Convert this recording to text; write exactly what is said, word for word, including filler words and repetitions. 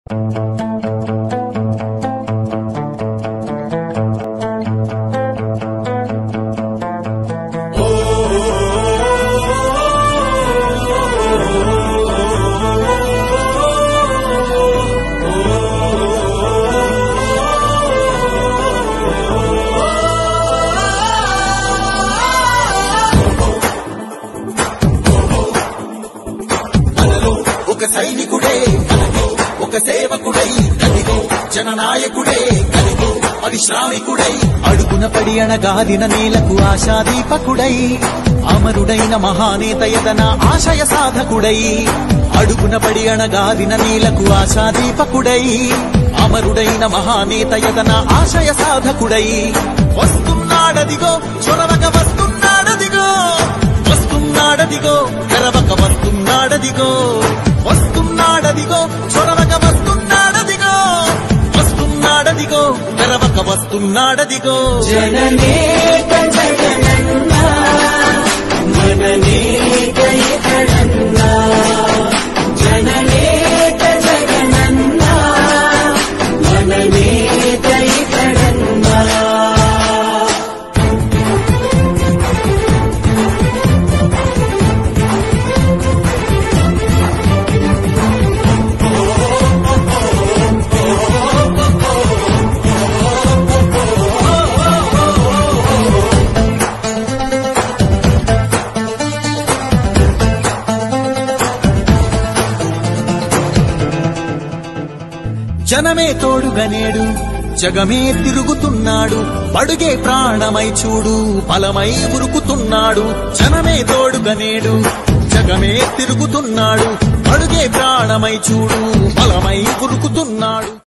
సైనికుడే కదిగో ఒక సేవకుడై కదిగో జననాయకుడే కదిగో పరిశ్రామికుడై అడుగున పడి అణగాదిన నేలకు ఆశాదీపకుడై అమరుడైన మహానేత యదన ఆశయ సాధకుడై అడుగున పడి అణగాదిన నేలకు ఆశాదీపకుడై అమరుడైన మహానేత యదన ఆశయ సాధకుడై వస్తున్నాడదిగో చొరవక వస్తున్నాడదిగో వస్తున్నాడదిగో తెరవక వస్తున్నాడదిగో వస్తున్నాడదిగో చొరవక వస్తున్నాడదిగో వస్తున్నాడదిగో తెరవక వస్తున్నాడదిగో జననేక జగనన్న మననేక ఇతడన్న జననేక జగనన్న మననేక ఇతడన్న జనమే తోడుగనేడు జగమే తిరుగుతున్నాడు అడుగే ప్రాణమై చూడు బలమై ఉరుకుతున్నాడు జనమే తోడుగనేడు జగమే తిరుగుతున్నాడు అడుగే ప్రాణమై చూడు బలమై ఉరుకుతున్నాడు